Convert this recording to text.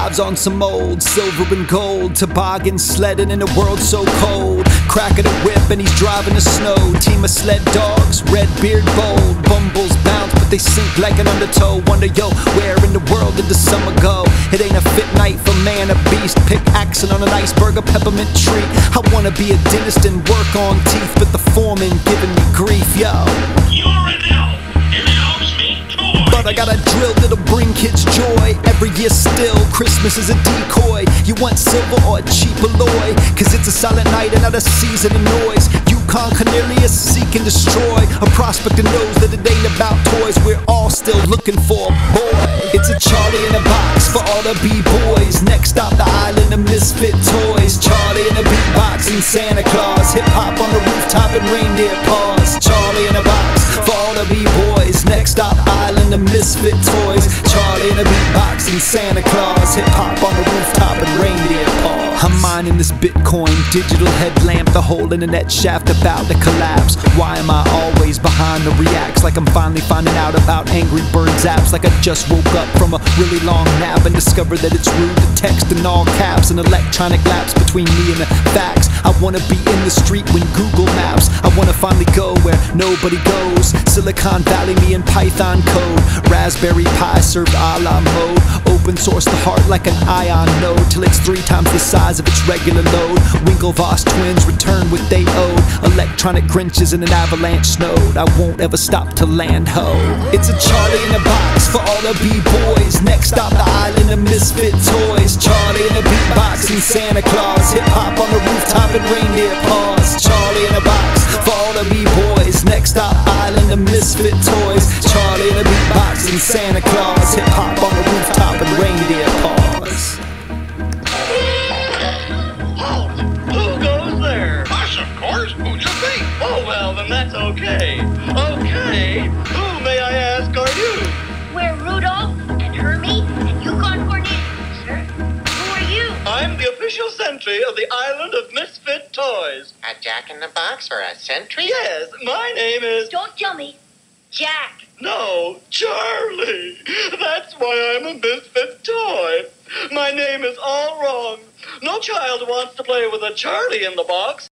Drives on some old silver and gold toboggan, sledding in a world so cold. Crack of the whip and he's driving the snow. Team of sled dogs, red beard bold. Bumbles bounce but they sink like an undertow. Wonder, yo, where in the world did the summer go? It ain't a fit night for man or beast. Pick accent on an iceberg, a peppermint tree. I wanna be a dentist and work on teeth, but the foreman giving me grief, yo. You're an elf, and elves make toys. But I got a drill that'll bring kids joy. Every year still, Christmas is a decoy. You want silver or a cheap alloy? Cause it's a silent night and not a season of noise. Yukon Cornelius seek and destroy. A prospector knows that it ain't about toys. We're all still looking for a boy. It's a Charlie in a box for all the B-boys. Next stop, the island of misfit toys. Charlie in a beatbox and Santa Claus. Hip-hop on the rooftop and reindeer paws. Charlie in a box for all the B-boys. Next stop, island of misfit toys. Charlie in a beatbox and Santa Claus. Hip-hop on the rooftop and reindeer paws. I'm mining this Bitcoin digital headlamp. The whole internet shaft about to collapse. Why am I always behind the reacts? Like I'm finally finding out about Angry Birds apps. Like I just woke up from a really long nap and discovered that it's rude to text in all caps. An electronic lapse between me and the facts. I wanna be in the street when Google Maps. I wanna finally go where nobody goes. Silicon Valley, me and Python code. Raspberry Pi served a la mode. Open source the heart like an ion node till it's 3 times the size of its regular load. Winklevoss twins return what they owed. Electronic Grinches in an avalanche snowed. I won't ever stop to land ho. It's a Charlie in a box for all the B-boys. Next stop, the island of misfit toys. Charlie in a beatbox and Santa Claus. Hip-hop on the rooftop and reindeer paws. Charlie in a box for all the B-boys. Next stop, island of misfit toys. Charlie in a beatbox and Santa Claus. Hip-hop on the rooftop and reindeer paws. Who goes there? Us, of course. Who'd you think? Oh, well, then that's okay. Okay. Who, may I ask, are you? We're Rudolph and Hermie and Yukon Cornelius, sir. Who are you? I'm the official sentry of the Island of Misfit Toys. A jack-in-the-box for a sentry? Yes, my name is... Don't tell me. Jack. No, Charlie. That's why I'm a misfit toy. My name is all wrong. No child wants to play with a Charlie in the box.